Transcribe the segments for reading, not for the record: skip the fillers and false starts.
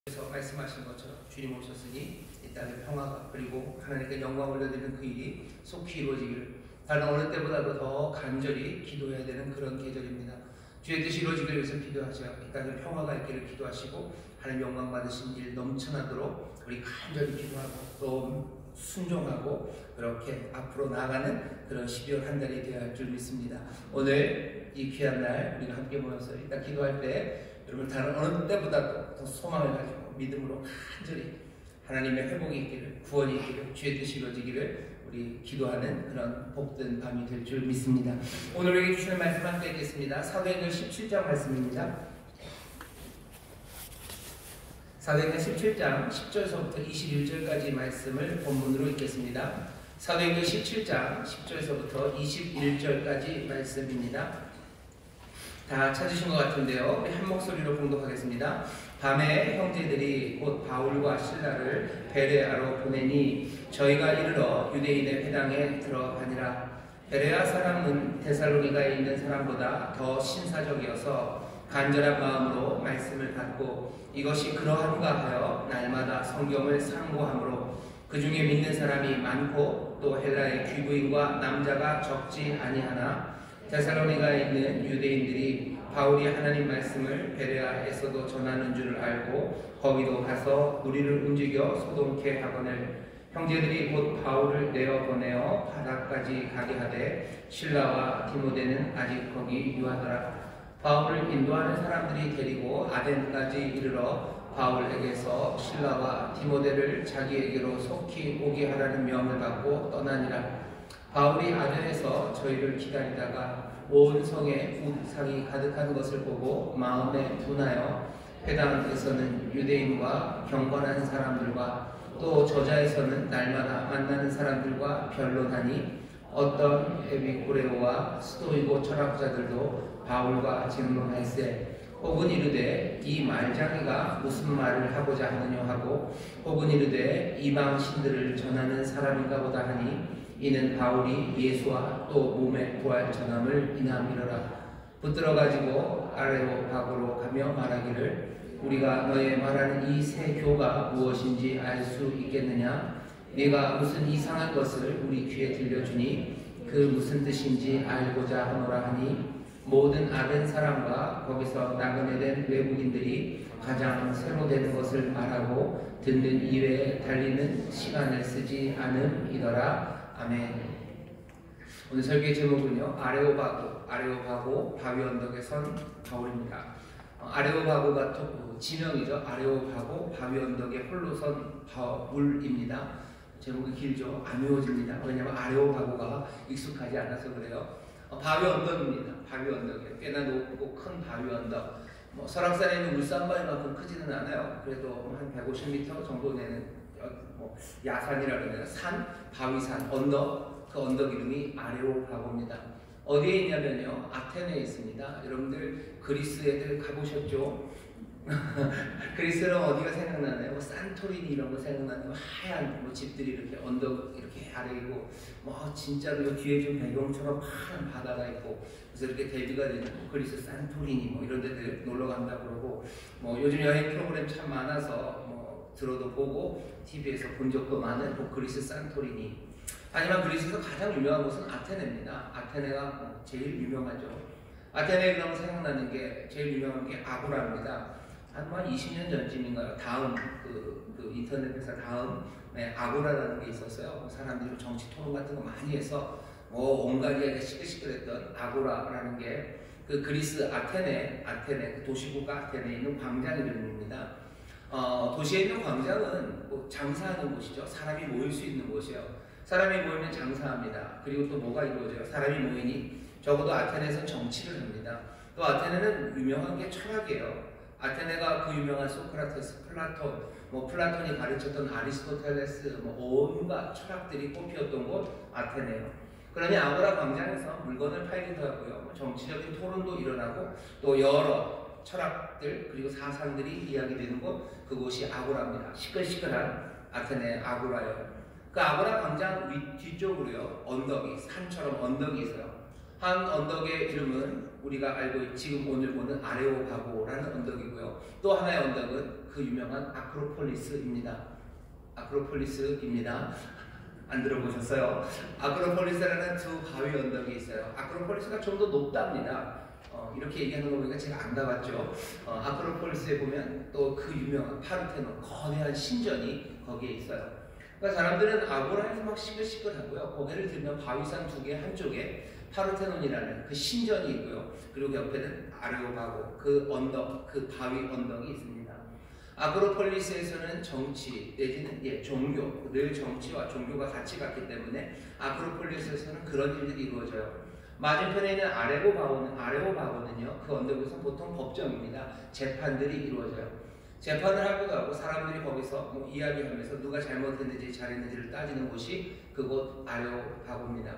그래서 말씀하신 것처럼 주님 오셨으니 이 땅에 평화가 그리고 하나님께 영광 올려드리는 그 일이 속히 이루어지기를 다른 어느 때보다도 더 간절히 기도해야 되는 그런 계절입니다. 주의 뜻이 이루어지기를 위해서 기도하죠. 이 땅에 평화가 있기를 기도하시고 하나님 영광 받으신 일 넘쳐나도록 우리 간절히 기도하고 또 순종하고 그렇게 앞으로 나아가는 그런 12월 한 달이 되어야 할 줄 믿습니다. 오늘 이 귀한 날 우리가 함께 모여서 일단 기도할 때 여러분 다른 어느 때보다도 더 소망을 가지고 믿음으로 간절히 하나님의 회복이 있기를 구원이 있기를 주의 뜻이 이루어지기를 우리 기도하는 그런 복된 밤이 될 줄 믿습니다. 오늘 우리에게 주시는 말씀 함께 읽겠습니다. 사도행전 17장 말씀입니다. 사도행전 17장 10절에서부터 21절까지 말씀을 본문으로 읽겠습니다. 사도행전 17장 10절에서부터 21절까지 말씀입니다. 다 찾으신 것 같은데요. 우리 한 목소리로 봉독하겠습니다. 밤에 형제들이 곧 바울과 실라를 베레아로 보내니 저희가 이르러 유대인의 회당에 들어가니라. 베레아 사람은 데살로니가에 있는 사람보다 더 신사적이어서 간절한 마음으로 말씀을 받고 이것이 그러한가 하여 날마다 성경을 상고하므로 그 중에 믿는 사람이 많고 또 헬라의 귀부인과 남자가 적지 아니하나 데살로니가에 있는 유대인들이 바울이 하나님 말씀을 베레아에서도 전하는 줄을 알고 거기도 가서 무리를 움직여 소동케 하거늘 형제들이 곧 바울을 내어보내어 바다까지 가게 하되 실라와 디모데는 아직 거기 유하더라. 바울을 인도하는 사람들이 데리고 아덴까지 이르러 바울에게서 실라와 디모데를 자기에게로 속히 오게 하라는 명을 받고 떠나니라. 바울이 아덴에서 저희를 기다리다가 온 성에 우상이 가득한 것을 보고 마음에 분하여 회당에서는 유대인과 경건한 사람들과 또 저자에서는 날마다 만나는 사람들과 변론하니 어떤 에피쿠레오와 스토이고 철학자들도 바울과 증론할세 혹은 이르되 이 말장이가 무슨 말을 하고자 하느냐 하고 혹은 이르되 이방 신들을 전하는 사람인가 보다 하니 이는 바울이 예수와 또 몸의 부활 전함을 인함이로라. 붙들어 가지고 아레오파고로 가며 말하기를 우리가 너의 말하는 이 새 교가 무엇인지 알 수 있겠느냐? 네가 무슨 이상한 것을 우리 귀에 들려주니 그 무슨 뜻인지 알고자 하노라 하니 모든 아덴 사람과 거기서 나그네 된 외국인들이 가장 새로 되는 것을 말하고 듣는 이외에 달리는 시간을 쓰지 않음이더라. 아멘. 오늘 설교의 제목은요, 아레오바고 바위 언덕에 선 바울입니다. 아레오바고가 지명이죠. 아레오바고 바위 언덕에 홀로 선 바울입니다. 제목이 길죠. 안 외워집니다. 왜냐하면 아레오바고가 익숙하지 않아서 그래요. 바위 언덕입니다. 바위 언덕에 꽤나 높고 큰 바위 언덕. 설악산에 있는 울산바위만큼 크지는 않아요. 그래도 한 150m 정도 되는 야산이라 그러면 산, 바위산, 언덕, 그 언덕 이름이 아레오파고입니다. 어디에 있냐면요, 아테네에 있습니다. 여러분들 그리스 애들 가보셨죠? 그리스는 어디가 생각나나요? 산토리니 이런 거 생각나나요? 하얀 집들이 이렇게 언덕 이렇게 아래 있고 진짜로 뒤에 좀 배경처럼 파란 바다가 있고 그래서 이렇게 대비가 되는 그리스 산토리니 이런 데들 놀러 간다 그러고 요즘 여행 프로그램 참 많아서 들어도 보고 TV에서 본 적도 많은 그리스 산토리니. 하지만 그리스에서 가장 유명한 곳은 아테네입니다. 아테네가 제일 유명하죠. 아테네에 그러면 생각나는 게 제일 유명한 게 아고라입니다. 한 20년 전쯤인가요? 다음 그 인터넷 회사 다음에 아고라라는 게 있었어요. 사람들이 정치 토론 같은 거 많이 해서 온갖 이야기가 시끌시끌했던 아고라라는 게 그 그리스 아테네 그 도시국가 아테네에 있는 광장 이름입니다. 도시에 있는 광장은 장사하는 곳이죠. 사람이 모일 수 있는 곳이에요. 사람이 모이면 장사합니다. 그리고 또 뭐가 이루어져요? 사람이 모이니 적어도 아테네에서 정치를 합니다. 또 아테네는 유명한 게 철학이에요. 아테네가 그 유명한 소크라테스, 플라톤이 가르쳤던 아리스토텔레스, 온갖 철학들이 꽃피었던 곳 아테네예요. 그러니 아고라 광장에서 물건을 팔기도 하고요. 정치적인 토론도 일어나고 또 여러 철학들 그리고 사상들이 이야기되는 곳 그곳이 아고라입니다. 시끌시끌한 아테네 아고라예요. 그 아고라 광장 뒤쪽으로요 산처럼 언덕이 있어요. 한 언덕의 이름은 우리가 알고 지금 오늘 보는 아레오파고라는 언덕이고요. 또 하나의 언덕은 그 유명한 아크로폴리스입니다. 아크로폴리스입니다. 안 들어보셨어요? 아크로폴리스라는 두 바위 언덕이 있어요. 아크로폴리스가 좀 더 높답니다. 이렇게 얘기하는 거 보니까 제가 안 가봤죠. 아크로폴리스에 보면 또 그 유명한 파르테논 거대한 신전이 거기에 있어요. 그러니까 사람들은 아고라에서 막 시끌시끌하고요. 고개를 들면 바위산 두 개 한쪽에 파르테논이라는 그 신전이 있고요. 그리고 옆에는 아레오파고 그 언덕, 그 바위 언덕이 있습니다. 아크로폴리스에서는 정치 내지는 종교, 늘 정치와 종교가 같이 갔기 때문에 아크로폴리스에서는 그런 일들이 이루어져요. 맞은편에 있는 아레오바고는요, 그 언덕에서 보통 법정입니다. 재판들이 이루어져요. 재판을 하기도 하고 사람들이 거기서 뭐 이야기하면서 누가 잘못했는지 잘했는지를 따지는 곳이 그곳 아레오바고입니다.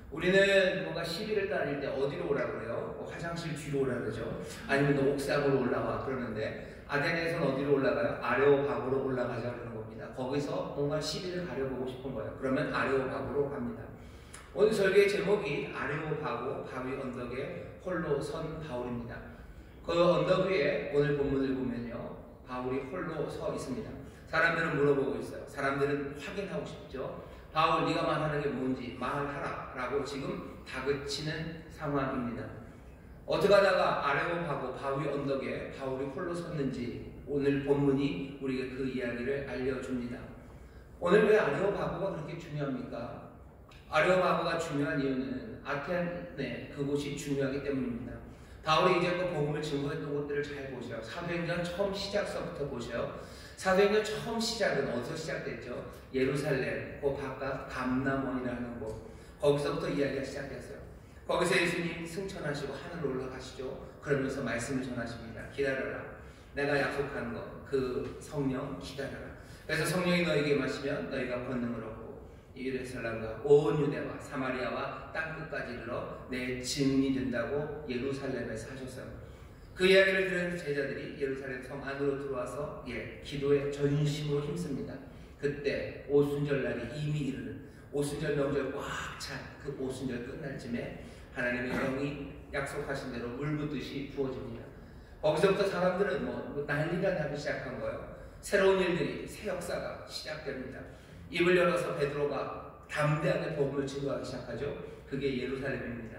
우리는 뭔가 시비를 따질 때 어디로 오라 그래요? 뭐 화장실 뒤로 오라 그러죠. 아니면 너 옥상으로 올라와 그러는데 아테네에서는 어디로 올라가요? 아레오바고로 올라가자 그러는 겁니다. 거기서 뭔가 시비를 가려보고 싶은 거예요. 그러면 아레오바고로 갑니다. 오늘 설교의 제목이 아레오바고 바위 언덕에 홀로 선 바울입니다. 그 언덕 위에 오늘 본문을 보면요, 바울이 홀로 서 있습니다. 사람들은 물어보고 있어요. 사람들은 확인하고 싶죠. 바울, 네가 말하는 게 뭔지 말하라 라고 지금 다그치는 상황입니다. 어떻게 하다가 아레오바고 바위 언덕에 바울이 홀로 섰는지 오늘 본문이 우리에게 그 이야기를 알려줍니다. 오늘 왜 아레오바고가 그렇게 중요합니까? 아레오바고가 중요한 이유는 아테네 그곳이 중요하기 때문입니다. 바울이 이제껏 복음을 증거했던 것들을 잘 보세요. 사도행전 처음 시작서부터 보세요. 사도행전 처음 시작은 어디서 시작됐죠? 예루살렘, 그 바깥 감람원이라는 곳, 거기서부터 이야기가 시작됐어요. 거기서 예수님 승천하시고 하늘로 올라가시죠. 그러면서 말씀을 전하십니다. 기다려라. 내가 약속한 것, 그 성령 기다려라. 그래서 성령이 너에게 임하시면 너희가 권능을 얻고 예루살렘과 온 유대와 사마리아와 땅끝까지 이르러 내 증인이 된다고 예루살렘에서 하셨어요. 그 이야기를 들은 제자들이 예루살렘 성 안으로 들어와서 기도에 전심으로 힘씁니다. 그때 오순절날이 이미 이르는 오순절 명절 꽉 찬 그 오순절 끝날 쯤에 하나님의 영이 약속하신 대로 물 붓듯이 부어집니다. 거기서부터 사람들은 뭐 난리가 나기 시작한 거예요. 새로운 일들이, 새 역사가 시작됩니다. 입을 열어서 베드로가 담대하게 복음을 증거하기 시작하죠. 그게 예루살렘입니다.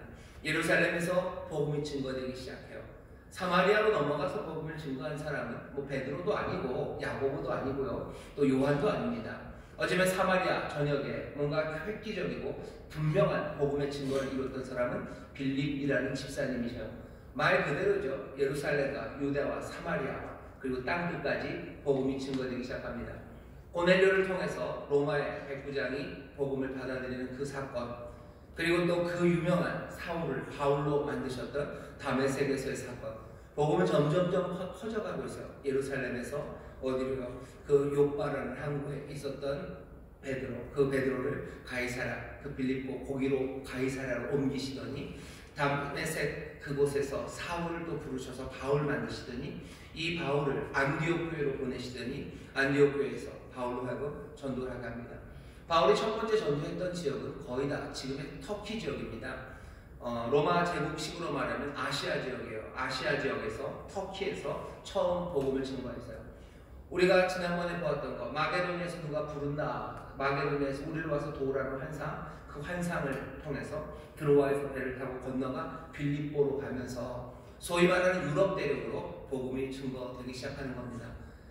예루살렘에서 복음이 증거되기 시작해요. 사마리아로 넘어가서 복음을 증거한 사람은 뭐 베드로도 아니고 야고보도 아니고요, 또 요한도 아닙니다. 어쩌면 사마리아 전역에 뭔가 획기적이고 분명한 복음의 증거를 이뤘던 사람은 빌립이라는 집사님이셔요. 말 그대로죠. 예루살렘과 유대와 사마리아 그리고 땅끝까지 복음이 증거되기 시작합니다. 고넬료를 통해서 로마의 백부장이 복음을 받아들이는 그 사건, 그리고 또 그 유명한 사울을 바울로 만드셨던 다메섹에서의 사건, 복음은 점점점 퍼져가고 있어요. 예루살렘에서 어디로요? 그 욥바라는 항구에 있었던 베드로, 그 베드로를 가이사랴, 그 빌립보 거기로 가이사랴로 옮기시더니 다메섹 그곳에서 사울을 또 부르셔서 바울 만드시더니 이 바울을 안디옥 교회로 보내시더니 안디옥 교회에서 바울로 하여금 전도를 하게 합니다. 바울이 첫 번째 전도했던 지역은 거의 다 지금의 터키 지역입니다. 로마 제국식으로 말하면 아시아 지역이에요. 아시아 지역에서 터키에서 처음 복음을 증거했어요. 우리가 지난번에 보았던 거, 마게도니아에서 누가 부른다, 마게도니아에서 우리를 와서 도우라는 환상, 그 환상을 통해서 드로아에서 배를 타고 건너가 빌립보로 가면서 소위 말하는 유럽 대륙으로 복음이 증거되기 시작하는 겁니다.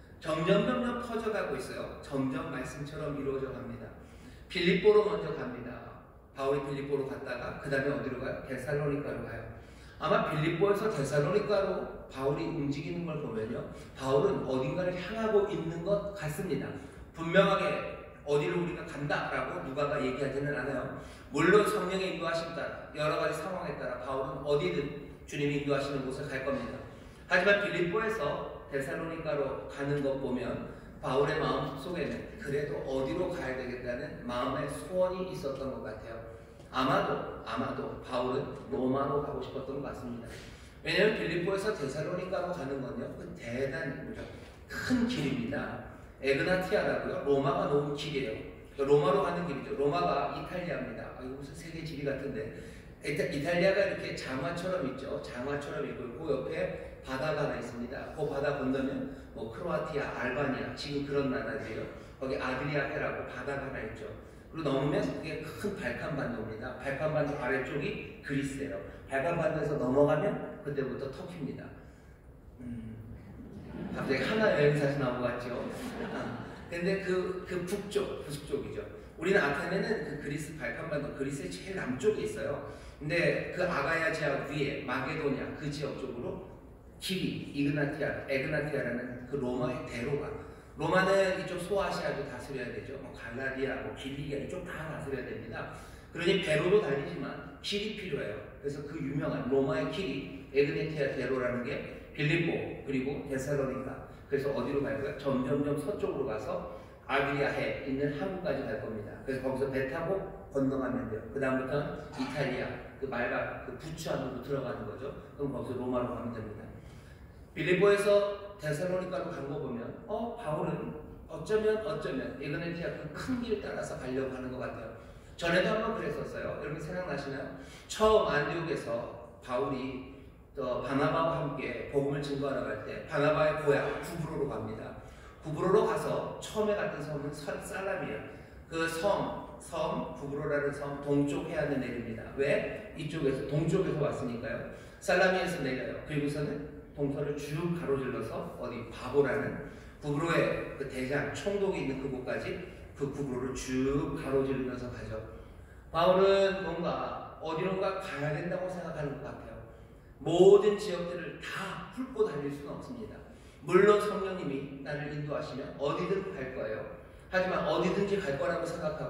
점점 퍼져가고 있어요. 점점 말씀처럼 이루어져 갑니다. 빌립보로 먼저 갑니다. 바울이 빌립보로 갔다가 그 다음에 어디로 가요? 데살로니가로 가요. 아마 빌립보에서 데살로니가로 바울이 움직이는 걸 보면요, 바울은 어딘가를 향하고 있는 것 같습니다. 분명하게 어디를 우리가 간다라고 누가가 얘기하지는 않아요. 물론 성령의 인도하심 따라 여러 가지 상황에 따라 바울은 어디든 주님이 인도하시는 곳을 갈 겁니다. 하지만 빌립보에서 데살로니가로 가는 것 보면 바울의 마음 속에는 그래도 어디로 가야 되겠다는 마음의 소원이 있었던 것 같아요. 아마도 바울은 로마로 가고 싶었던 것 같습니다. 왜냐하면 빌립보에서 데살로니가로 가는 건요, 그 대단한 큰 길입니다. 에그나티아라고요. 로마가 놓은 길이에요. 로마로 가는 길이죠. 로마가 이탈리아입니다. 이거 무슨 세계 지리 같은데. 이탈리아가 이렇게 장화처럼 있죠. 장화처럼 있고 옆에 바다가 하나 있습니다. 그 바다 건너면 뭐 크로아티아, 알바니아 지금 그런 나라들이요. 거기 아드리아해라고 바다가 하나 있죠. 그리고 넘으면 그게 큰 발칸반도입니다. 발칸반도 아래쪽이 그리스예요. 발칸반도에서 넘어가면 그때부터 터키입니다. 갑자기 하나 여행사에서 나온 것 같죠? 근데 그 북쪽이죠. 우리는 아테네는 그 그리스 발칸반도, 그리스의 제일 남쪽에 있어요. 근데 그 아가야 지역 위에 마게도냐 그 지역 쪽으로 길이 에그나티아라는 그 로마의 대로가, 로마는 이쪽 소아시아도 다스려야 되죠. 뭐 갈라디아, 뭐 길리기아 이쪽 다 다스려야 됩니다. 그러니 배로도 다니지만 길이 필요해요. 그래서 그 유명한 로마의 길이 에그나티아 대로라는 게 빌립보 그리고 데살로니가, 그래서 어디로 갈 거예요? 점점점 서쪽으로 가서 아드리아해 있는 항구까지 갈 겁니다. 그래서 거기서 배 타고 건너가면 돼요. 그 다음부터는 이탈리아 그 말가 그 부츠 안으로 들어가는 거죠. 그럼 거기서 로마로 가면 됩니다. 빌립보에서 데살로니가로 간 거 보면 바울은 어쩌면 에그네티아 그 큰 길 따라서 가려고 하는 것 같아요. 전에도 한번 그랬었어요. 여러분 생각나시나요? 처음 안디옥에서 바울이 또 바나바와 함께 복음을 증거하러 갈 때 바나바의 고향 구브로로 갑니다. 구브로로 가서 처음에 갔던 섬은 살람이에요. 그 섬 구브로라는 섬 동쪽 해안에 내립니다. 왜? 이쪽에서 동쪽에서 왔으니까요. 살라미에서 내려요. 그리고서는 동서를 쭉 가로질러서 어디 바보라는 구브로의 그 대장 총독이 있는 그곳까지 그 구브로를 쭉 가로지르면서 가죠. 바울은 뭔가 어디론가 가야 된다고 생각하는 것 같아요. 모든 지역들을 다 훑고 다닐 수는 없습니다. 물론 성령님이 나를 인도하시면 어디든 갈 거예요. 하지만 어디든지 갈 거라고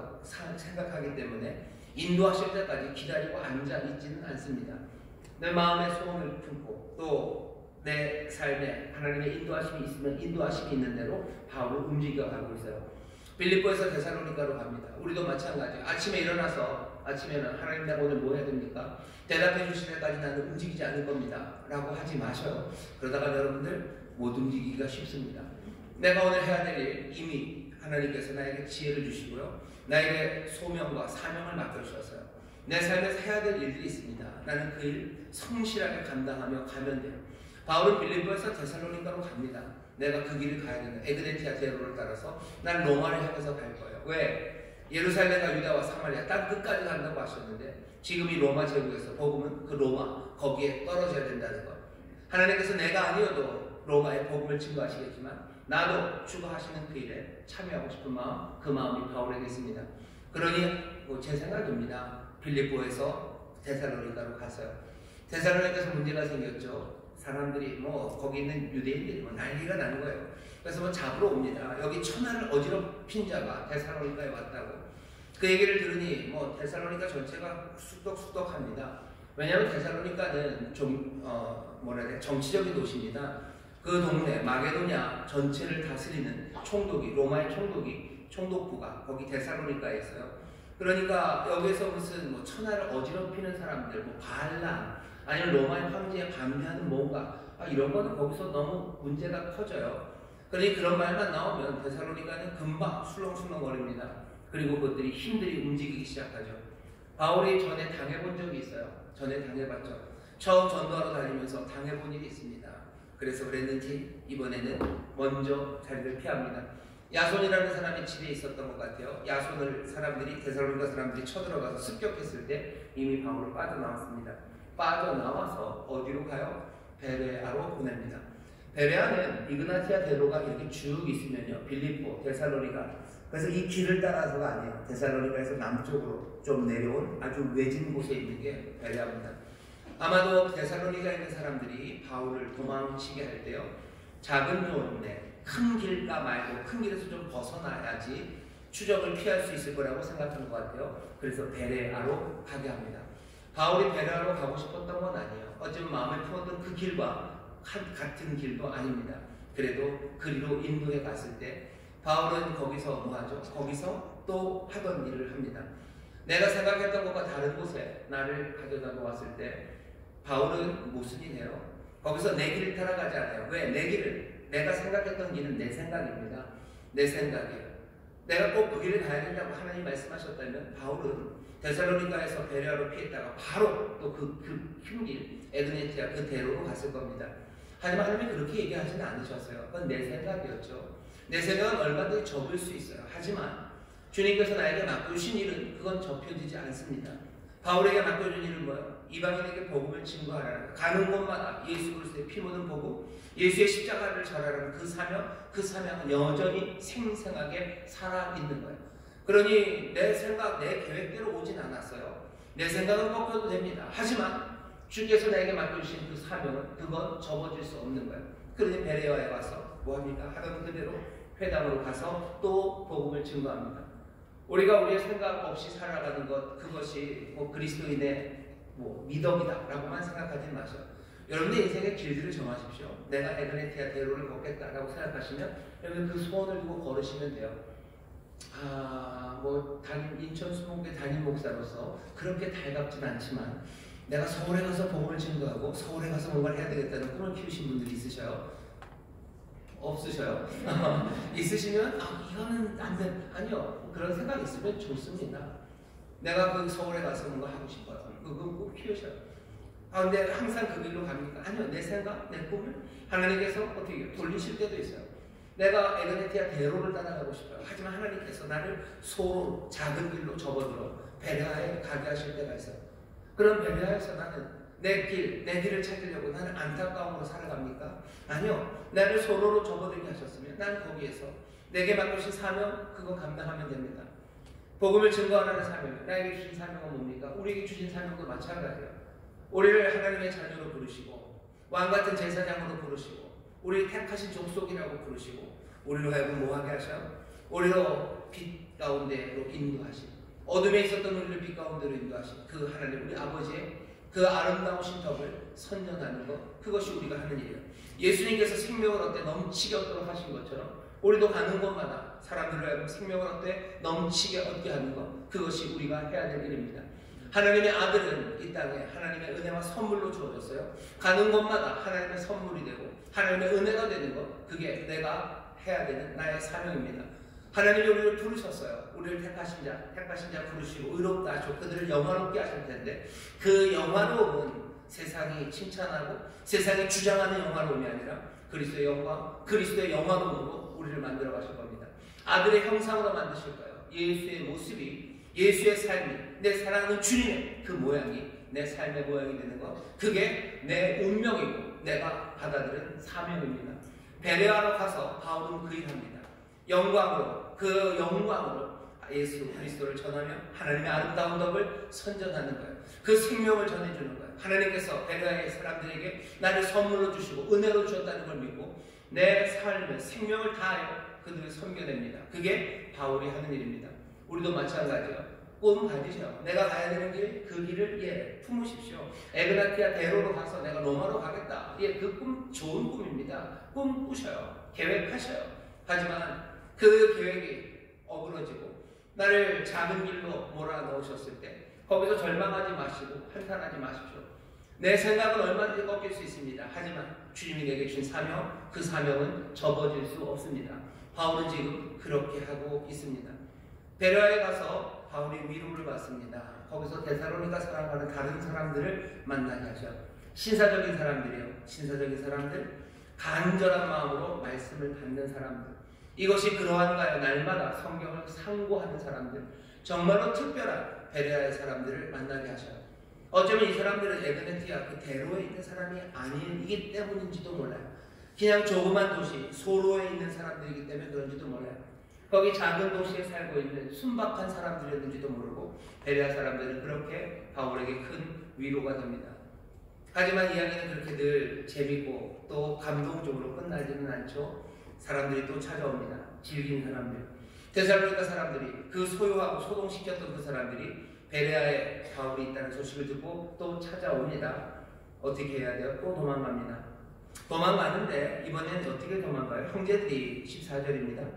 생각하기 때문에 인도하실 때까지 기다리고 앉아 있지는 않습니다. 내 마음의 소원을 품고 또 내 삶에 하나님의 인도하심이 있으면 인도하심이 있는 대로 바울은 움직여가고 있어요. 빌립보에서 데살로니가로 갑니다. 우리도 마찬가지예요. 아침에 일어나서 아침에는 하나님 내가 오늘 뭐 해야 됩니까? 대답해 주실 때까지 나는 움직이지 않을 겁니다 라고 하지 마셔요. 그러다가 여러분들 못 움직이기가 쉽습니다. 내가 오늘 해야 될 일 이미 하나님께서 나에게 지혜를 주시고요. 나에게 소명과 사명을 맡겨주셨어요. 내 삶에서 해야 될 일들이 있습니다. 나는 그 일 성실하게 감당하며 가면 돼요. 바울은 빌립보에서 데살로니가로 갑니다. 내가 그 길을 가야 된다. 에그네티아 대로를 따라서 난 로마를 향해서 갈 거예요. 왜? 예루살렘과 유다와 사마리아 땅 끝까지 간다고 하셨는데 지금 이 로마 제국에서 복음은 그 로마 거기에 떨어져야 된다는 것. 하나님께서 내가 아니어도 로마의 복음을 증거하시겠지만 나도 추구하시는 그 일에 참여하고 싶은 마음, 그 마음이 바울에게 있습니다. 그러니 제 생각입니다. 빌립보에서 데살로니가로 갔어요. 데살로니가에서 문제가 생겼죠. 사람들이 거기 있는 유대인들이 난리가 나는 거예요. 그래서 잡으러 옵니다. 여기 천하를 어지럽힌 자가 데살로니가에 왔다고. 그 얘기를 들으니 데살로니가 전체가 쑥덕쑥덕합니다. 왜냐하면 데살로니가는 정치적인 도시입니다. 그 동네 마게도냐 전체를 다스리는 총독이 로마의 총독부가 거기 데살로니가에 있어요. 그러니까 여기서 무슨 천하를 어지럽히는 사람들, 바알람 아니면 로마의 황제에 반대하는 뭔가 이런 거는 거기서 너무 문제가 커져요. 그러니 그런 말만 나오면 데살로니가는 금방 술렁술렁거립니다. 그리고 그것들이 힘들이 움직이기 시작하죠. 바울이 전에 당해본 적이 있어요. 전에 당해봤죠. 처음 전도하러 다니면서 당해본 일이 있습니다. 그래서 그랬는지 이번에는 먼저 자리를 피합니다. 야손이라는 사람이 집에 있었던 것 같아요. 야손을 데살로니가 사람들이 쳐들어가서 습격했을 때 이미 바울은 빠져나왔습니다. 빠져나와서 어디로 가요? 베레아로 보냅니다. 베레아는 이그나티아 대로가 이렇게 쭉 있으면요. 빌립보, 데살로니가. 그래서 이 길을 따라서가 아니에요. 데살로니가에서 남쪽으로 좀 내려온 아주 외진 곳에 있는 게 베레아입니다. 아마도 데살로니가에 있는 사람들이 바울을 도망치게 할 때요. 작은 동네, 큰 길가 말고 큰 길에서 좀 벗어나야지 추적을 피할 수 있을 거라고 생각한 것 같아요. 그래서 베레아로 가게 합니다. 바울이 베레아로 가고 싶었던 건 아니에요. 어쩌면 마음에 품었던 그 길과 같은 길도 아닙니다. 그래도 그리로 인도에 갔을 때 바울은 거기서 뭐하죠? 거기서 또 하던 일을 합니다. 내가 생각했던 것과 다른 곳에 나를 가져다 놓았을 때 바울은 무슨 일 해요? 거기서 내 길을 따라가지 않아요. 왜? 내가 생각했던 길은 내 생각입니다. 내 생각이에요. 내가 꼭 그 길을 가야 된다고 하나님 말씀하셨다면 바울은 데살로니가에서 베레아로 피했다가 바로 또 그 큰 길 에그네티아 그 대로로 갔을 겁니다. 하지만 하나님이 그렇게 얘기하지는 않으셨어요. 그건 내 생각이었죠. 내 생각은 얼마든지 접을 수 있어요. 하지만 주님께서 나에게 맡겨주신 일은 그건 접혀지지 않습니다. 바울에게 맡겨준 일은 뭐예요? 이방인에게 복음을 증거하라는 거. 가는 곳마다 예수 그리스도의 피 묻은 복음, 예수의 십자가를 전하라는 그 사명은 여전히 생생하게 살아있는 거예요. 그러니 내 생각, 내 계획대로 오진 않았어요. 내 생각은 꺾여도 됩니다. 하지만 주께서 나에게 맡겨주신 그 사명은 그건 접어질 수 없는 거예요. 그러니 베레아에 가서 뭐합니까? 하던 그대로 회당으로 가서 또 복음을 증거합니다. 우리가 우리의 생각 없이 살아가는 것, 그것이 그리스도인의 미덕이다라고만 생각하지 마세요. 여러분의 인생의 길들을 정하십시오. 내가 에그네티아 대로를 걷겠다라고 생각하시면 여러분 그 소원을 두고 걸으시면 돼요. 인천 수목교회 담임 목사로서 그렇게 달갑진 않지만 내가 서울에 가서 복음을 증거하고 서울에 가서 뭔가를 해야 되겠다는 꿈을 키우신 분들이 있으셔요? 없으셔요? 있으시면 이거는 안 돼. 아니요. 그런 생각이 있으면 좋습니다. 내가 그 서울에 가서 뭔가 하고 싶어요. 그거 꼭 키우셔요. 근데 항상 그 길로 갑니까? 아니요. 내 생각, 내 꿈을 하나님께서 어떻게 돌리실 때도 있어요. 내가 에그네티아 대로를 따라가고 싶어요. 하지만 하나님께서 나를 소로 작은 길로 접어들어 베레아에 가게 하실 때가 있어요. 그런 베레아에서 나는 내 길을 찾으려고 나는 안타까움으로 살아갑니까? 아니요. 나를 소로로 접어들게 하셨으면 난 거기에서 내게 맡겨주신 사명 그거 감당하면 됩니다. 복음을 증거하라는 사명, 나에게 주신 사명은 뭡니까? 우리에게 주신 사명도 마찬가지예요. 우리를 하나님의 자녀로 부르시고 왕같은 제사장으로 부르시고 우리를 택하신 족속이라고 부르시고 우리로 하여금 뭐하게 하셔? 우리로 빛 가운데로 인도하신, 어둠에 있었던 우리를 빛 가운데로 인도하신 그 하나님, 우리 아버지의 그 아름다우신 덕을 선전하는 것, 그것이 우리가 하는 일이에요. 예수님께서 생명을 얻되 넘치게 얻도록 하신 것처럼 우리도 가는 곳마다 사람들을 하여금 생명을 얻되 넘치게 얻게 하는 것, 그것이 우리가 해야 될 일입니다. 하나님의 아들은 이 땅에 하나님의 은혜와 선물로 주어졌어요. 가는 곳마다 하나님의 선물이 되고 하나님의 은혜가 되는 것, 그게 내가 해야 되는 나의 사명입니다. 하나님이 우리를 부르셨어요. 우리를 택하신 자 부르시고 의롭다 하시고 그들을 영화롭게 하실 텐데 그 영화로움은 세상이 칭찬하고 세상이 주장하는 영화로움이 아니라 그리스도의 영광, 그리스도의 영화로움으로 우리를 만들어 가실 겁니다. 아들의 형상으로 만드실 거예요. 예수의 모습이, 예수의 삶이, 내 사랑하는 주님의 그 모양이 내 삶의 모양이 되는 것, 그게 내 운명이고 내가 받아들인 사명입니다. 베레아로 가서 바울은 그 일합니다. 영광으로, 그 영광으로 예수 그리스도를 전하며 하나님의 아름다운 덕을 선전하는 거예요. 그 생명을 전해주는 거예요. 하나님께서 베레아의 사람들에게 나를 선물로 주시고 은혜로 주었다는 걸 믿고 내 삶을, 생명을 다하여 그들을 섬겨냅니다. 그게 바울이 하는 일입니다. 우리도 마찬가지예요. 꿈 가지셔. 내가 가야 되는 길, 그 길을 품으십시오. 에그나티아 대로로 가서 내가 로마로 가겠다. 그 꿈 좋은 꿈입니다. 꿈 꾸셔요. 계획하셔요. 하지만 그 계획이 어그러지고 나를 작은 길로 몰아넣으셨을 때 거기서 절망하지 마시고 한탄하지 마십시오. 내 생각은 얼마든지 꺾일 수 있습니다. 하지만 주님이 내게 주신 사명, 그 사명은 접어질 수 없습니다. 바울은 지금 그렇게 하고 있습니다. 베레아에 가서 바울이 위로를 받습니다. 거기서 데살로니가 살아가는 다른 사람들을 만나게 하셔. 신사적인 사람들이요. 신사적인 사람들, 간절한 마음으로 말씀을 받는 사람들. 이것이 그러한가요? 날마다 성경을 상고하는 사람들, 정말로 특별한 베레아의 사람들을 만나게 하셔요. 어쩌면 이 사람들은 에그네티아 그 대로에 있는 사람이 아니기 때문인지도 몰라요. 그냥 조그만 도시 소로에 있는 사람들이기 때문에 그런지도 몰라요. 거기 작은 도시에 살고 있는 순박한 사람들이었는지도 모르고 베레아 사람들은 그렇게 바울에게 큰 위로가 됩니다. 하지만 이야기는 그렇게 늘 재밌고 또 감동적으로 끝나지는 않죠. 사람들이 또 찾아옵니다. 질긴 사람들. 데살로니가 사람들이, 그 소유하고 소동시켰던 그 사람들이 베레아에 바울이 있다는 소식을 듣고 또 찾아옵니다. 어떻게 해야 돼요? 또 도망갑니다. 도망가는데 이번엔 어떻게 도망가요? 형제들이 14절입니다.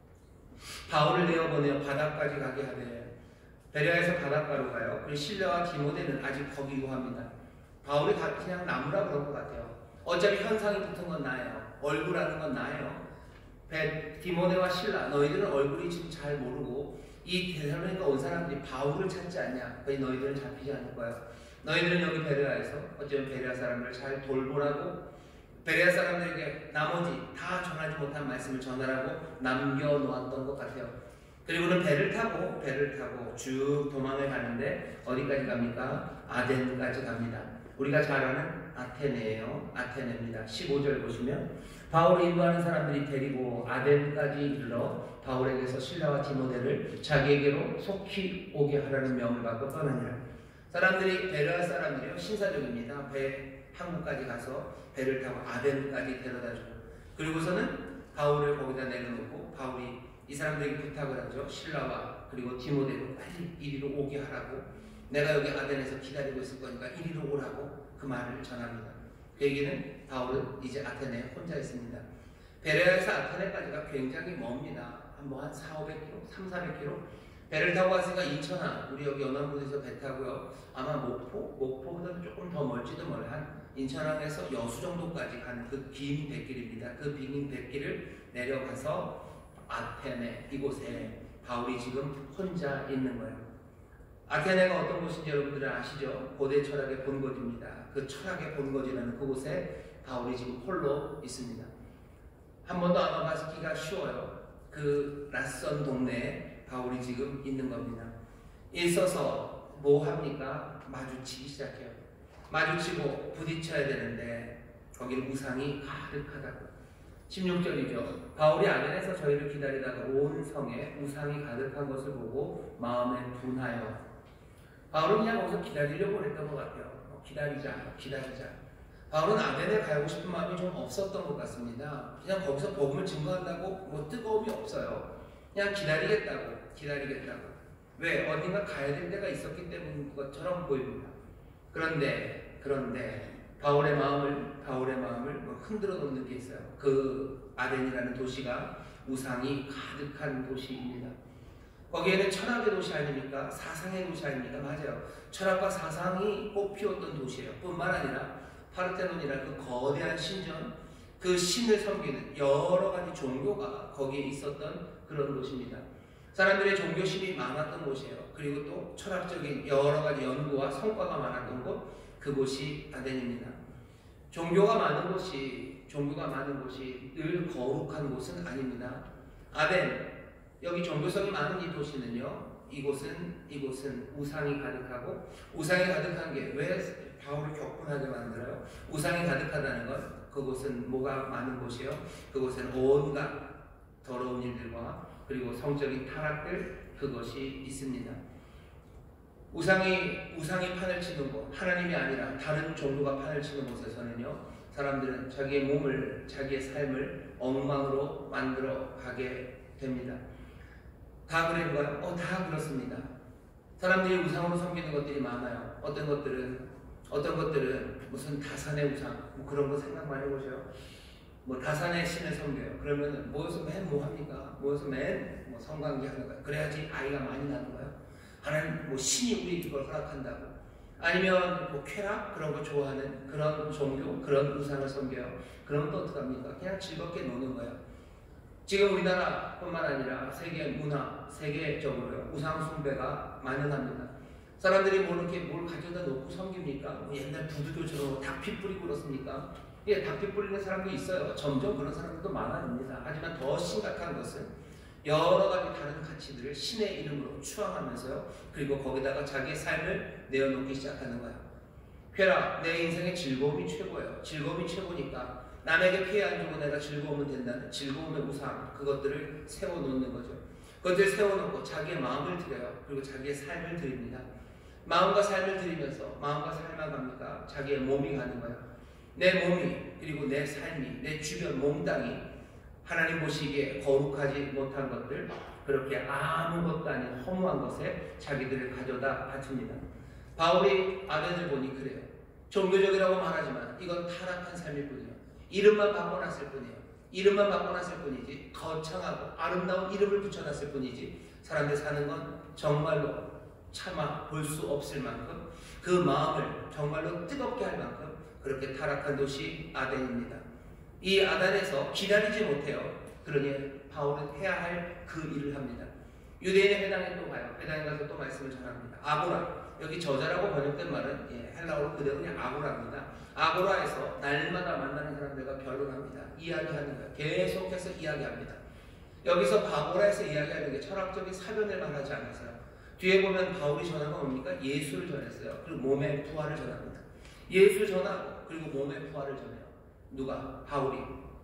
바울을 내어보내어 바닷가까지 가게 하되 베레아에서 바닷가로 가요. 그리고 실레와 디모데는 아직 거기 유합니다. 바울이 그냥 나무라 그런 것 같아요. 어차피 현상이 붙은 건 나예요. 얼굴하는 건 나예요. 디모데와 실라, 너희들은 얼굴이 지금 잘 모르고 이 데살로니가 온 사람들이 바울을 찾지 않냐? 거의 너희들은 잡히지 않을 거야. 너희들은 여기 베레아에서 어쩌면 베레아 사람들을 잘 돌보라고 베레아 사람들에게 나머지 다 전하지 못한 말씀을 전하라고 남겨놓았던 것 같아요. 그리고는 배를 타고 쭉 도망을 가는데 어디까지 갑니까? 아덴까지 갑니다. 우리가 잘 아는 아테네예요. 아테네입니다. 15절 보시면 바울을 인도하는 사람들이 데리고 아덴까지 이르러 바울에게서 실라와 디모데를 자기에게로 속히 오게 하라는 명을 받고 떠나니라. 사람들이 베레아 사람들이요, 신사적입니다. 한국까지 가서 배를 타고 아덴까지 데려다주고, 그리고서는 바울을 거기다 내려놓고 바울이 이 사람들에게 부탁을 하죠. 신라와 그리고 디모데로 빨리 이리로 오게 하라고, 내가 여기 아덴에서 기다리고 있을 거니까 이리로 오라고 그 말을 전합니다. 그 얘기는 바울은 이제 아테네에 혼자 있습니다. 베레아에서 아테네까지가 굉장히 멉니다. 한 400-500km, 300-400km. 배를 타고 왔으니까 인천항, 우리 여기 연안군에서 배 타고요. 아마 목포보다 조금 더 멀지도 몰라요. 한 인천항에서 여수 정도까지 가는 그 긴 백길입니다. 그 긴 백길을 내려가서 아테네, 이곳에 바울이 지금 혼자 있는 거예요. 아테네가 어떤 곳인지 여러분들은 아시죠? 고대 철학의 본거지입니다. 그 철학의 본거지라는 그곳에 바울이 지금 홀로 있습니다. 한 번도 안 와가기가 쉬워요. 그 낯선 동네에 바울이 지금 있는 겁니다. 있어서 뭐 합니까? 마주치기 시작해요. 마주치고 부딪혀야 되는데 거기는 우상이 가득하다고. 16절이죠. 바울이 아덴에서 저희를 기다리다가 온 성에 우상이 가득한 것을 보고 마음에 분하여. 바울은 그냥 거기서 기다리려고 했던 것 같아요. 기다리자. 바울은 아덴에 가고 싶은 마음이 좀 없었던 것 같습니다. 그냥 거기서 복음을 증거한다고 뭐 뜨거움이 없어요. 그냥 기다리겠다고. 왜? 어딘가 가야 될 때가 있었기 때문인 것처럼 보입니다. 그런데 바울의 마음을 흔들어 놓는 게 있어요. 그 아덴이라는 도시가 우상이 가득한 도시입니다. 거기에는 철학의 도시 아닙니까? 사상의 도시 아닙니까? 맞아요. 철학과 사상이 꽃피웠던 도시예요. 뿐만 아니라 파르테논이라는 그 거대한 신전, 그 신을 섬기는 여러 가지 종교가 거기에 있었던 그런 곳입니다. 사람들의 종교심이 많았던 곳이에요. 그리고 또 철학적인 여러 가지 연구와 성과가 많았던 곳, 그곳이 아덴입니다. 종교가 많은 곳이 늘 거룩한 곳은 아닙니다. 아덴, 여기 종교성이 많은 이 도시는요, 이곳은 우상이 가득하고, 우상이 가득한 게 왜 바울을 격분하게 만들어요? 우상이 가득하다는 건 그곳은 뭐가 많은 곳이요? 그곳은 온갖 더러운 일들과 그리고 성적인 타락들, 그것이 있습니다. 우상이 판을 치는 곳, 하나님이 아니라 다른 종교가 판을 치는 곳에서는요, 사람들은 자기의 몸을, 자기의 삶을 엉망으로 만들어 가게 됩니다. 다 그런가요? 다 그렇습니다. 사람들이 우상으로 섬기는 것들이 많아요. 어떤 것들은 무슨 다산의 우상, 뭐 그런 거 생각 많이 해보세요. 뭐 다산의 신을 섬겨요. 그러면 모여서 뭐 합니까? 모여서 뭐 성관계 하는 거예요. 그래야지 아이가 많이 나는 거예요. 하나님 뭐 신이 우리 이걸 허락한다고. 아니면 뭐 쾌락 그런 거 좋아하는 그런 종교, 그런 우상을 섬겨요. 그러면 또 어떡합니까? 그냥 즐겁게 노는 거예요. 지금 우리나라뿐만 아니라 세계 문화, 세계적으로요, 우상 숭배가 만연합니다. 사람들이 뭘 가져다 놓고 섬깁니까? 뭐 옛날 부두교처럼 닭피 뿌리고 그렇습니까? 예, 닭피 뿌리는 사람도 있어요. 점점 그런 사람들도 많아집니다. 하지만 더 심각한 것은 여러 가지 다른 가치들을 신의 이름으로 추앙하면서요, 그리고 거기다가 자기의 삶을 내어놓기 시작하는 거예요. 쾌락, 내 인생의 즐거움이 최고예요. 즐거움이 최고니까 남에게 피해 안 주고 내가 즐거우면 된다는 즐거움의 우상, 그것들을 세워놓는 거죠. 그것들을 세워놓고 자기의 마음을 드려요. 그리고 자기의 삶을 드립니다. 마음과 삶을 드리면서 마음과 삶만 갑니까? 자기의 몸이 가는 거예요. 내 몸이, 그리고 내 삶이, 내 주변 몽땅이 하나님 보시기에 거룩하지 못한 것들, 그렇게 아무것도 아닌 허무한 것에 자기들을 가져다 바칩니다. 바울이 아덴을 보니 그래요. 종교적이라고 말하지만 이건 타락한 삶일 뿐이에요. 이름만 바꿔놨을 뿐이지 거창하고 아름다운 이름을 붙여놨을 뿐이지 사람들 사는 건 정말로 차마 볼 수 없을 만큼, 그 마음을 정말로 뜨겁게 할 만큼 그렇게 타락한 도시 아덴입니다. 이 아덴에서 기다리지 못해요. 그러니 바울은 해야 할 그 일을 합니다. 유대인의 회당에 또 가요. 회당에 가서 또 말씀을 전합니다. 아고라, 여기 저자라고 번역된 말은 헬라어로 그대로 그냥 아고라입니다. 아고라에서 날마다 만나는 사람들과 변론합니다. 이야기하는 거예요. 계속해서 이야기합니다. 여기서 아고라에서 이야기하는 게 철학적인 사변을 말하지 않았어요. 뒤에 보면 바울이 전한 건 뭡니까? 예수를 전했어요. 그리고 몸의 부활을 전합니다. 예수 전하고 그리고 몸의 부활을 전해요. 누가? 바울이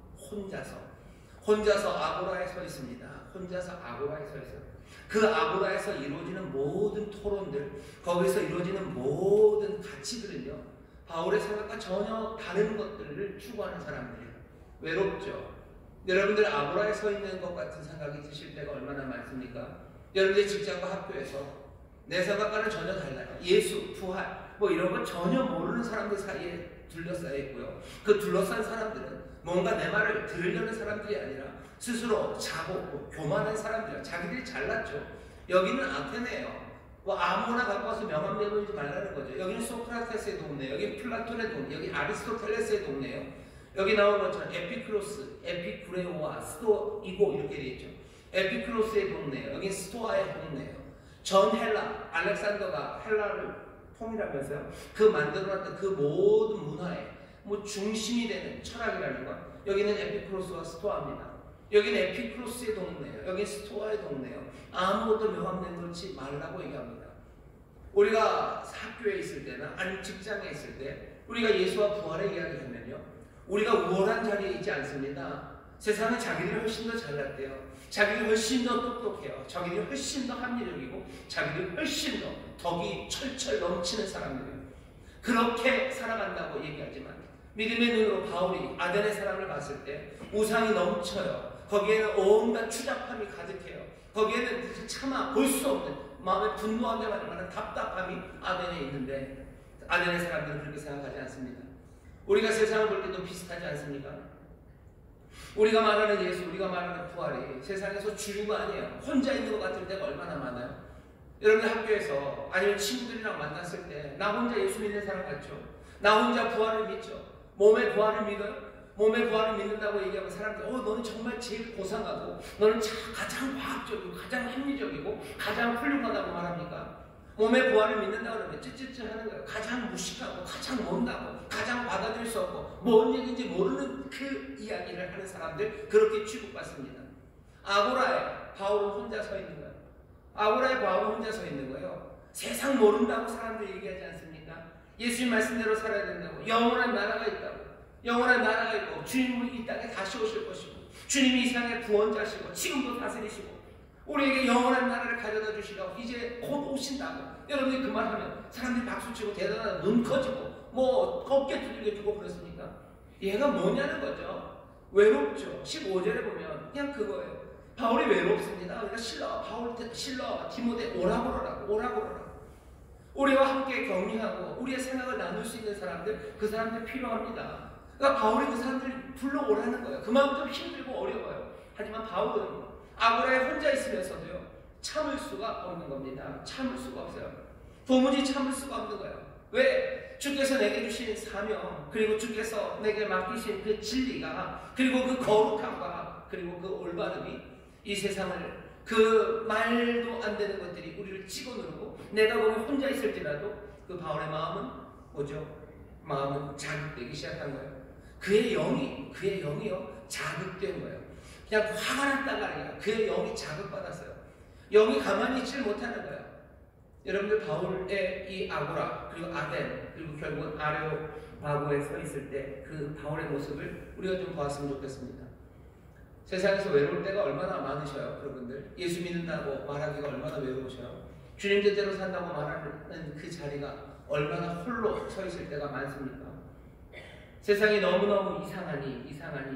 혼자서 아고라에 서 있습니다. 혼자서 아고라에 서 있어요. 그 아고라에서 이루어지는 모든 토론들, 거기서 이루어지는 모든 가치들은요, 바울의 생각과 전혀 다른 것들을 추구하는 사람들이에요. 외롭죠. 여러분들 아고라에 서 있는 것 같은 생각이 드실 때가 얼마나 많습니까? 여러분들 직장과 학교에서 내 생각과는 전혀 달라요. 예수, 부활, 뭐 이런 거 전혀 모르는 사람들 사이에 둘러싸여 있고요. 그 둘러싼 사람들은 뭔가 내 말을 들으려는 사람들이 아니라 스스로 자고 교만한 사람들이에요. 자기들이 잘났죠. 여기는 아테네예요. 뭐 아무나 갖고 와서 명함 내보이지 말라는 거죠. 여기는 소크라테스의 동네예요. 여기 플라톤의 동네, 여기 아리스토텔레스의 동네예요. 여기 나온 것처럼 에피크로스, 에피쿠레오와 스토이고 이렇게 되어 있죠. 에피크로스의 동네예요. 여기 스토아의 동네예요. 전 헬라, 알렉산더가 헬라를 통일하면서요. 그 만들어놨던 그 모든 문화의 뭐 중심이 되는 철학이라는 것. 여기는 에피크로스와 스토아입니다. 여기는 에피크로스의 동네예요. 여기는 스토아의 동네예요. 아무것도 명함 내놓지 말라고 얘기합니다. 우리가 학교에 있을 때나 아니면 직장에 있을 때 우리가 예수와 부활의 이야기를 하면요, 우리가 우월한 자리에 있지 않습니다. 세상은 자기들이 훨씬 더 잘났대요. 자기들이 훨씬 더 똑똑해요. 자기들이 훨씬 더 합리적이고 자기들이 훨씬 더 덕이 철철 넘치는 사람들이에요. 그렇게 살아간다고 얘기하지만 믿음의 눈으로 바울이 아덴의 사람을 봤을 때 우상이 넘쳐요. 거기에는 온갖 추잡함이 가득해요. 거기에는 차마 볼 수 없는 마음에 분노하게 만드는 답답함이 아덴에 있는데 아덴의 사람들은 그렇게 생각하지 않습니다. 우리가 세상을 볼 때도 비슷하지 않습니까? 우리가 말하는 예수, 우리가 말하는 부활이 세상에서 주류가 아니에요. 혼자 있는 것 같을 때가 얼마나 많아요. 여러분 학교에서 아니면 친구들이랑 만났을 때 나 혼자 예수 믿는 사람 같죠? 나 혼자 부활을 믿죠? 몸의 부활을 믿어요? 몸의 부활을 믿는다고 얘기하면 사람들이 너는 정말 제일 고상하고 너는 가장 과학적이고 가장 합리적이고 가장 훌륭하다고 말합니까? 몸의 부활을 믿는다고 그러면 찌찌찌 하는 거예요. 가장 무식하고 가장 못나고 가장 받아들일 수 없고 뭔 얘기인지 모르는 그 이야기를 하는 사람들, 그렇게 취급받습니다. 아고라에 바울은 혼자 서 있는 거예요. 아고라에 바울은 혼자 서 있는 거예요. 세상 모른다고 사람들이 얘기하지 않습니까? 예수님 말씀대로 살아야 된다고. 영원한 나라가 있다고. 영원한 나라가 있고 주님이 이 땅에 다시 오실 것이고 주님이 이 세상의 구원자시고 지금도 다스리시고 우리에게 영원한 나라를 가져다 주시라고 이제 곧 오신다고. 여러분이 그 말하면 사람들이 박수치고 대단하다, 눈 커지고 뭐 어깨 두들겨주고 그렇습니까? 얘가 뭐냐는 거죠. 외롭죠. 15절에 보면 그냥 그거예요. 바울이 외롭습니다. 그러니까 실러와 디모데 오라고 그러라고. 우리와 함께 격려하고 우리의 생각을 나눌 수 있는 사람들, 그 사람들 필요합니다. 그러니까 바울이 그 사람들을 불러오라는 거예요. 그만큼 힘들고 어려워요. 하지만 바울은 아고라에 혼자 있으면서도요, 참을 수가 없는 겁니다. 참을 수가 없어요. 도무지 참을 수가 없는 거예요. 왜? 주께서 내게 주신 사명, 그리고 주께서 내게 맡기신 그 진리가, 그리고 그 거룩함과 그리고 그 올바름이 이 세상을, 그 말도 안 되는 것들이 우리를 찍어누르고 내가 거기 혼자 있을지라도 그 바울의 마음은 뭐죠? 마음은 자극되기 시작한 거예요. 그의 영이요 자극된 거예요. 그냥 화가 났다가 아니라 그의 영이 자극받았어요. 영이 가만히 있지를 못하는 거예요. 여러분들 바울의 이 아고라 그리고 아덴 그리고 결국은 아레오파고에 서 있을 때 그 바울의 모습을 우리가 좀 보았으면 좋겠습니다. 세상에서 외로울 때가 얼마나 많으셔요. 여러분들 예수 믿는다고 말하기가 얼마나 외로우셔요. 주님 뜻대로 산다고 말하는 그 자리가 얼마나 홀로 서 있을 때가 많습니까? 세상이 너무너무 이상하니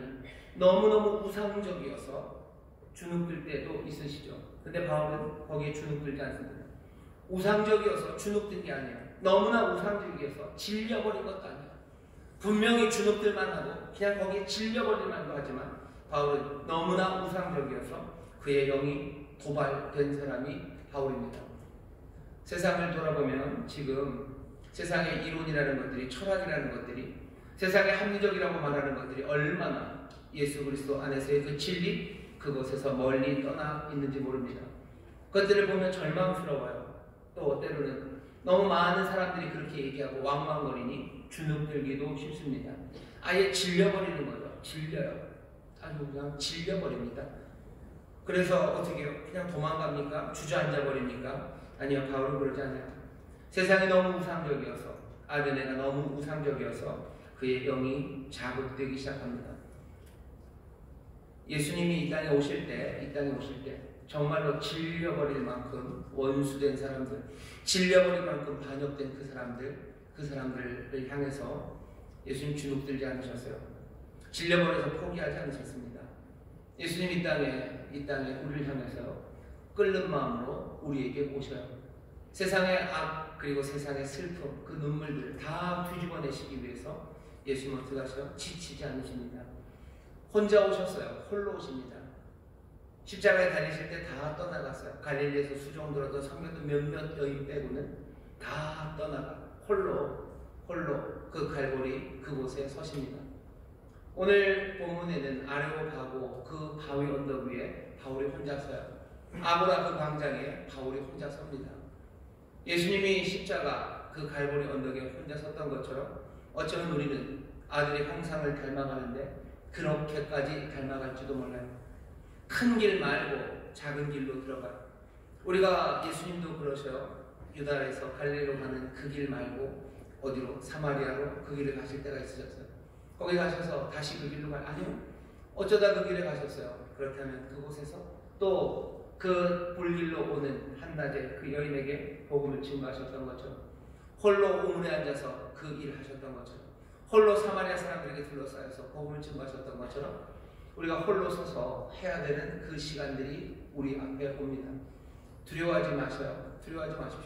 너무너무 우상적이어서 주눅들 때도 있으시죠. 근데 바울은 거기에 주눅들지 않습니다. 우상적이어서 주눅든 게 아니에요. 너무나 우상적이어서 질려버린 것도 아니에요. 분명히 주눅들만 하고 그냥 거기에 질려버릴 만도 하지만 바울은 너무나 우상적이어서 그의 영이 도발된 사람이 바울입니다. 세상을 돌아보면 지금 세상의 이론이라는 것들이, 철학이라는 것들이, 세상의 합리적이라고 말하는 것들이 얼마나 예수 그리스도 안에서의 그 진리, 그것에서 멀리 떠나 있는지 모릅니다. 그것들을 보면 절망스러워요. 또 때로는 너무 많은 사람들이 그렇게 얘기하고 왕왕거리니 주눅들기도 쉽습니다. 아예 질려버리는 거죠. 질려요. 아주 그냥 질려버립니다. 그래서 어떻게 해요? 그냥 도망갑니까? 주저앉아버립니까? 아니요, 바울은 그러지 않아요. 세상이 너무 우상적이어서, 아드네가 너무 우상적이어서 그의 영이 자극되기 시작합니다. 예수님이 이 땅에 오실 때 정말로 질려버릴 만큼 원수된 사람들, 질려버릴 만큼 반역된 그 사람들을 향해서 예수님 주눅들지 않으셨어요. 질려버려서 포기하지 않으셨습니다. 예수님 이 땅에 우리를 향해서 끓는 마음으로 우리에게 오셔요. 세상의 악 그리고 세상의 슬픔, 그 눈물들을 다 뒤집어내시기 위해서 예수님 어떻게 하셔요? 지치지 않으십니다. 혼자 오셨어요. 홀로 오십니다. 십자가에 달리실 때 다 떠나갔어요. 갈릴리에서 수종들어도 성경도 몇몇 여인 빼고는 다 떠나가 홀로 그 갈보리 그곳에 서십니다. 오늘 본문에는 아레오파고 그 바위 언덕 위에 바울이 혼자 서요. 아고라 그 광장에 바울이 혼자 섭니다. 예수님이 십자가 그 갈보리 언덕에 혼자 섰던 것처럼 어쩌면 우리는 아들의 형상을 닮아가는데 그렇게까지 닮아갈지도 몰라요. 큰 길 말고 작은 길로 들어가요. 우리가 예수님도 그러셔요. 유다에서 갈릴리로 가는 그 길 말고 어디로? 사마리아로 그 길을 가실 때가 있으셨어요. 거기 가셔서 다시 그 길로 가요? 아니요. 어쩌다 그 길에 가셨어요. 그렇다면 그곳에서 또 그 불길로 오는 한낮에 그 여인에게 복음을 증거하셨던 것처럼, 홀로 우물에 앉아서 그 일을 하셨던 것처럼, 홀로 사마리아 사람들에게 둘러싸여서 복음을 증거하셨던 것처럼 우리가 홀로 서서 해야 되는 그 시간들이 우리 앞에 옵니다. 두려워하지 마셔요. 두려워하지 마십시오.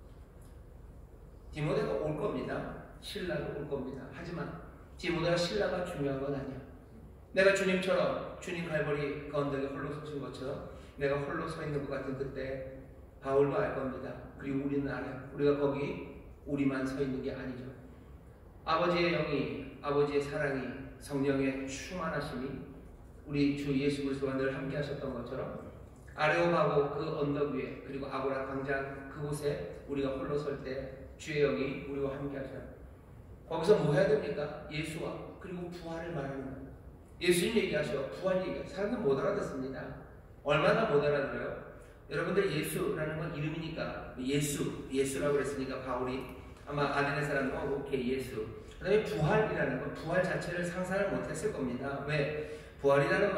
디모데가 올 겁니다. 신라도 올 겁니다. 하지만 디모데와 신라가 중요한 건 아니야. 내가 주님처럼 주님 갈보리 그 언덕에 홀로 서신 것처럼 내가 홀로 서 있는 것 같은 그때 바울도 알 겁니다. 그리고 우리는 알아요. 우리가 거기 우리만 서 있는 게 아니죠. 아버지의 영이, 아버지의 사랑이, 성령의 충만하심이 우리 주 예수 그리스도와 늘 함께 하셨던 것처럼 아레오바고 그 언덕 위에 그리고 아고라 광장 그곳에 우리가 홀로 설 때 주의 영이 우리와 함께 하셔요. 거기서 뭐 해야 됩니까? 예수와 그리고 부활을 말하는 거예요. 예수님 얘기하셔. 부활 얘기하셔. 사람들 못 알아듣습니다. 얼마나 못 알아들어요? 여러분들 예수라는 건 이름이니까 예수라고 그랬으니까 바울이 아마 아덴의 사람은 오케이 예수. 그 다음에 부활이라는 건 부활 자체를 상상을 못했을 겁니다. 왜? 부활이라는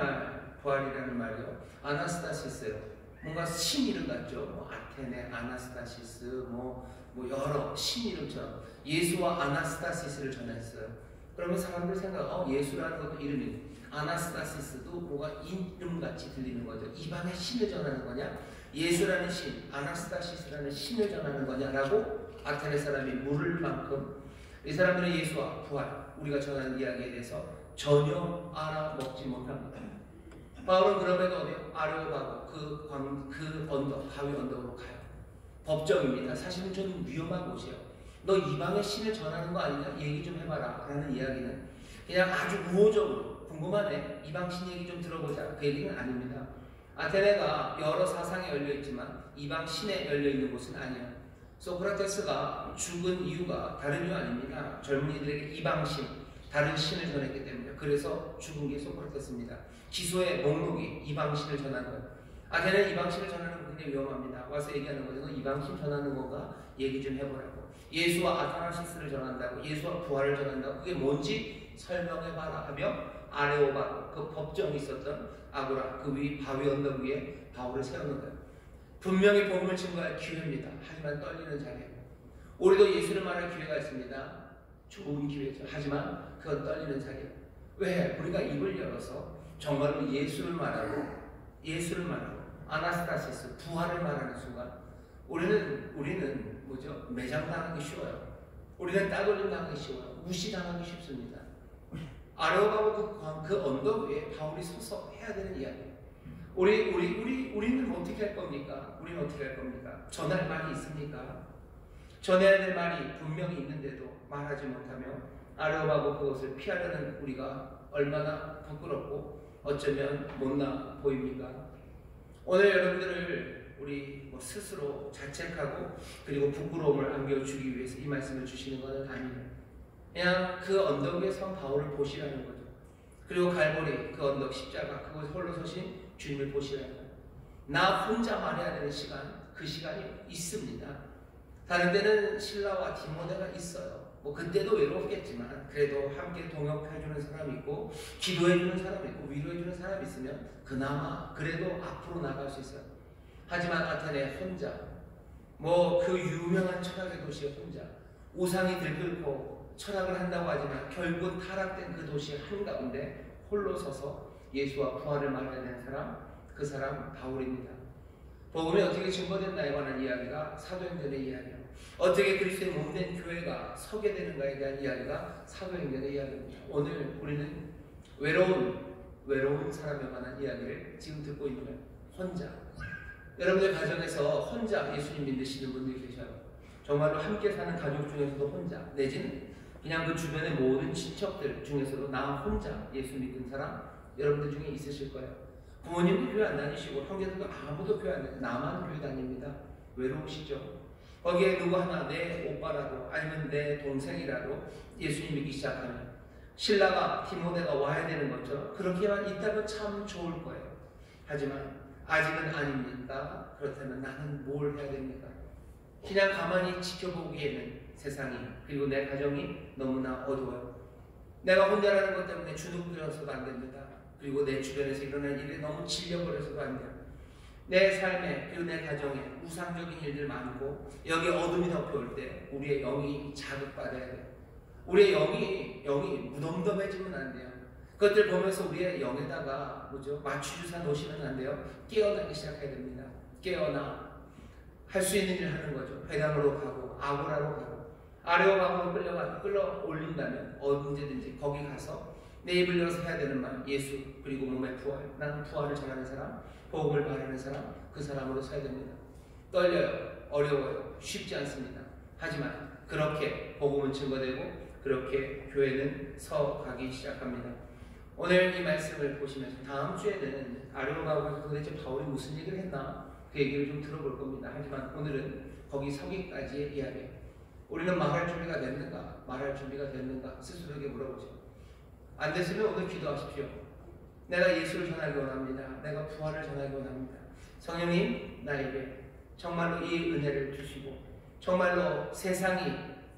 말이요. 아나스타시스요. 뭔가 신 이름 같죠. 뭐 아테네, 아나스타시스, 뭐 여러 신 이름처럼 예수와 아나스타시스를 전했어요. 그러면 사람들 생각, 예수라는 것도 이름이, 아나스타시스도 뭐가 이름같이 들리는 거죠. 이방의 신을 전하는 거냐? 예수라는 신, 아나스타시스라는 신을 전하는 거냐라고 아테네 사람이 물을 만큼 이 사람들은 예수와 부활, 우리가 전하는 이야기에 대해서 전혀 알아먹지 못합니다. 바울은 그럼에도 어디요? 아레오바고 그 언덕, 바위 언덕으로 가요. 법정입니다. 사실은 좀 위험한 곳이에요. 너 이방의 신을 전하는 거 아니냐? 얘기 좀 해봐라 라는 이야기는 그냥 아주 우호적으로 궁금하네. 이방 신 얘기 좀 들어보자. 그 얘기는 아닙니다. 아테네가 여러 사상에 열려있지만 이방 신에 열려있는 곳은 아니에요. 소크라테스가 죽은 이유가 다른 이유 아닙니다. 젊은이들에게 이방신, 다른 신을 전했기 때문에. 그래서 죽은 게 소크라테스입니다. 기소의 목록이 이방신을 전하는 거예요. 아테네는 이방신을 전하는 건 굉장히 위험합니다. 와서 얘기하는 거죠. 너 이방신 전하는 건가? 얘기 좀 해보라고. 예수와 아타나시스를 전한다고, 예수와 부활을 전한다고, 그게 뭔지 설명해봐라 하며 아레오바고 그 법정이 있었던 아고라 그 위 바위 언덕 위에 바울을 세우는 거예요. 분명히 복음을 증거할 기회입니다. 하지만 떨리는 자리예요. 우리도 예수를 말할 기회가 있습니다. 좋은 기회죠. 하지만 그건 떨리는 자리예요. 왜? 우리가 입을 열어서 정말로 예수를 말하고 아나스타시스 부활을 말하는 순간 우리는 뭐죠? 매장당하기 쉬워요. 우리는 따돌림 당하기 쉬워요. 무시당하기 쉽습니다. 아레오바고 그 언덕 위에 바울이 서서 해야 되는 이야기예요. 우리는 어떻게 할 겁니까? 우리는 어떻게 할 겁니까? 전할 말이 있습니까? 전해야 될 말이 분명히 있는데도 말하지 못하며 아레오바고 그것을 피하려는 우리가 얼마나 부끄럽고 어쩌면 못나 보입니까? 오늘 여러분들을 우리 스스로 자책하고 그리고 부끄러움을 안겨주기 위해서 이 말씀을 주시는 것은 아니에요. 그냥 그 언덕 위에 선 바울을 보시라는 거죠. 그리고 갈보리 그 언덕 십자가 그곳에 홀로 서신 주님을 보시라는 거예요. 나 혼자 말해야 되는 시간, 그 시간이 있습니다. 다른 데는 신라와 디모데가 있어요. 그때도 외롭겠지만 그래도 함께 동역해주는 사람이 있고 기도해주는 사람이 있고 위로해주는 사람이 있으면 그나마 그래도 앞으로 나갈 수 있어요. 하지만 아테네 혼자 그 유명한 철학의 도시에 혼자 우상이 들끓고 철학을 한다고 하지만 결국은 타락된 그 도시 한가운데 홀로 서서 예수와 부활을 말해야 되는 사람, 그 사람 바울입니다. 복음이 어떻게 증거됐나에 관한 이야기가 사도행전의 이야기예요. 어떻게 그리스도의 몸된 교회가 서게 되는가에 대한 이야기가 사도행전의 이야기입니다. 오늘 우리는 외로운 사람에 관한 이야기를 지금 듣고 있는 거예요. 혼자. 여러분들 가정에서 혼자 예수님 믿으시는 분들이 계셔요. 정말로 함께 사는 가족 중에서도 혼자, 내지는 그냥 그 주변의 모든 친척들 중에서도 나 혼자 예수 믿는 사람 여러분들 중에 있으실 거예요. 부모님도 교회 안 다니시고 형제들도 아무도 교회 안 다니고 나만 교회 다닙니다. 외로우시죠? 거기에 누구 하나 내 오빠라도 아니면 내 동생이라도 예수님 믿기 시작하면 신라가 디모데가 와야 되는 것처럼 그렇게만 있다면 참 좋을 거예요. 하지만 아직은 아닙니까? 그렇다면 나는 뭘 해야 됩니까? 그냥 가만히 지켜보기에는 세상이 그리고 내 가정이 너무나 어두워요. 내가 혼자라는 것 때문에 주눅들어서도 안 됩니다. 그리고 내 주변에서 일어난 일에 너무 질려버려서도 안 돼요. 내 삶에 그리고 내 가정에 우상적인 일들 많고 여기 어둠이 덮여올 때 우리의 영이 자극받아야 돼요. 우리의 영이 무덤덤해지면 안 돼요. 그것들 보면서 우리의 영에다가 마취주사 놓으시면 안 돼요. 깨어나기 시작해야 됩니다. 깨어나 할 수 있는 일 하는 거죠. 회당으로 가고 아고라로 가고 아레오바고로 끌어올린다면 언제든지 거기 가서 내 입을 열어서 해야 되는 말 예수 그리고 몸의 부활 나는 부활을 전하는 사람 복음을 바라는 사람 그 사람으로 서야 됩니다. 떨려요. 어려워요. 쉽지 않습니다. 하지만 그렇게 복음은 증거되고 그렇게 교회는 서가기 시작합니다. 오늘 이 말씀을 보시면서 다음 주에는 아레오바고에서 도대체 바울이 무슨 얘기를 했나 그 얘기를 좀 들어볼 겁니다. 하지만 오늘은 거기 서기까지의 이야기예요. 우리는 말할 준비가 됐는가? 말할 준비가 됐는가? 스스로에게 물어보죠. 안 됐으면 오늘 기도하십시오. 내가 예수를 전하기 원합니다. 내가 부활을 전하기 원합니다. 성령님 나에게 정말로 이 은혜를 주시고 정말로 세상이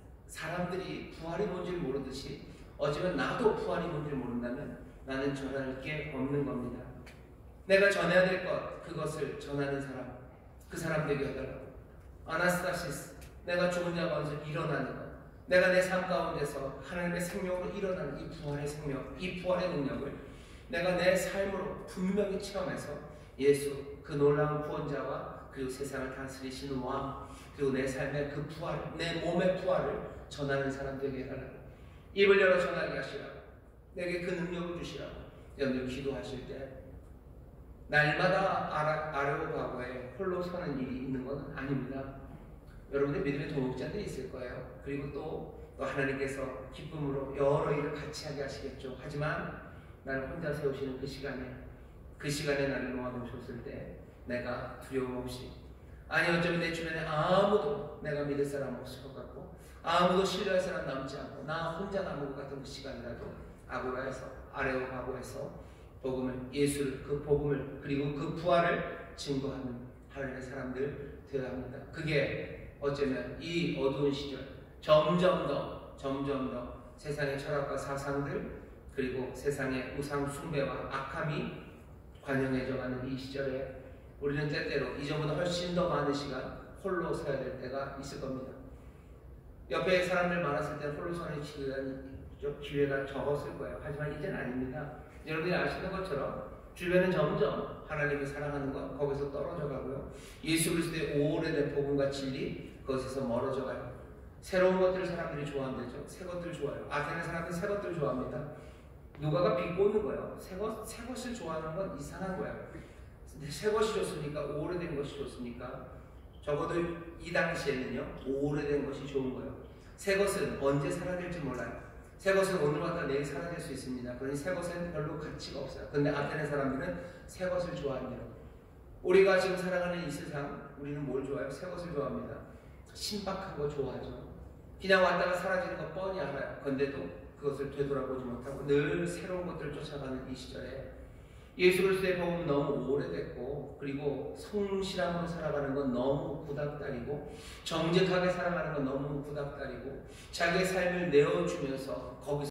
사람들이 부활이 뭔지 모르듯이 어쩌면 나도 부활이 뭔지 모른다면 나는 전할 게 없는 겁니다. 내가 전해야 될 것 그것을 전하는 사람 그 사람 되게 해달라고. 아나스타시스 내가 죽은 자 가운데서 일어나는 것 내가 내 삶 가운데서 하나님의 생명으로 일어나는 이 부활의 생명 이 부활의 능력을 내가 내 삶으로 분명히 체험해서 예수 그 놀라운 구원자와 그리고 세상을 다스리시는 왕 그리고 내 삶의 그 부활 내 몸의 부활을 전하는 사람 되게 해달라고. 입을 열어 전하게 하시라고. 내게 그 능력을 주시라고. 여러분들 기도하실 때 날마다 아레오바고에 홀로 서는 일이 있는 건 아닙니다. 여러분들 믿음의 동역자들이 있을 거예요. 그리고 또 하나님께서 기쁨으로 여러 일을 같이 하게 하시겠죠. 하지만 나를 혼자 세우시는 그 시간에 나를 놓아놓으셨을 때 내가 두려움 없이 아니 어쩌면 내 주변에 아무도 내가 믿을 사람 없을 것 같고 아무도 신뢰할 사람 남지 않고 나 혼자 남은 것 같은 그 시간이라도 아고라에서 아레오바고에서 예수를 그 복음을 그리고 그 부활을 증거하는 하나님의 사람들 되어야 합니다. 그게 어쩌면 이 어두운 시절 점점 더 세상의 철학과 사상들 그리고 세상의 우상 숭배와 악함이 관영해져가는 이 시절에 우리는 때때로 이전보다 훨씬 더 많은 시간 홀로 서야 될 때가 있을 겁니다. 옆에 사람들 많았을 때 홀로 서는 기회가 적었을 거예요. 하지만 이제는 아닙니다. 여러분이 아시는 것처럼 주변은 점점 하나님이 사랑하는 것 거기서 떨어져 가고요. 예수 그리스도의 오래된 복음과 진리 그것에서 멀어져 가요. 새로운 것들을 사람들이 좋아한대죠. 새 것들 좋아해요. 아테네 사람들은 새 것들 좋아합니다. 누가가 비꼬는 거예요. 새 것을 좋아하는 건 이상한 거예요. 새 것이 좋습니까? 오래된 것이 좋습니까? 적어도 이 당시에는요. 오래된 것이 좋은 거예요. 새 것은 언제 사라질지 몰라요. 새 것은 오늘 왔다 내일 사라질 수 있습니다. 그러니 새 것은 별로 가치가 없어요. 그런데 아테네 사람들은 새 것을 좋아합니다. 우리가 지금 살아가는 이 세상, 우리는 뭘 좋아해요? 새 것을 좋아합니다. 신박한 거 좋아하죠. 그냥 왔다가 사라지는 거 뻔히 알아요. 그런데도 그것을 되돌아보지 못하고 늘 새로운 것들을 쫓아가는 이 시절에 예수 그리스도의 복음은 너무 오래됐고, 그리고 성실함으로 살아가는 건 너무 구닥다리고, 정직하게 살아가는 건 너무 구닥다리고, 자기의 삶을 내어주면서 거기서